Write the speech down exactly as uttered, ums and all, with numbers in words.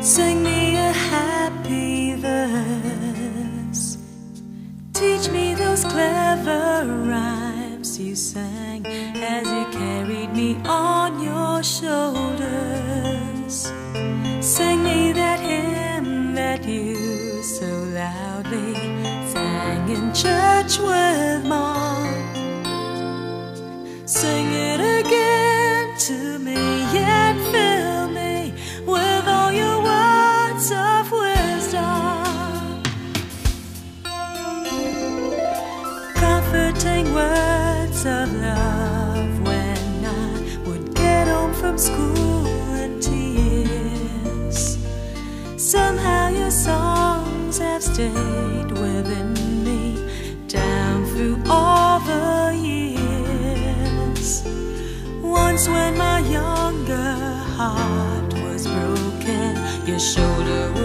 Sing me a happy verse. Teach me those clever rhymes you sang as you carried me on your shoulders. Sing me that hymn that you so loudly sang in church with Mom. Sing it again to me and fill me with all your words of wisdom, comforting words of love when I would get home from school in tears. Somehow your songs have stayed within me down through all the years. Once when my younger heart was broken, your shoulder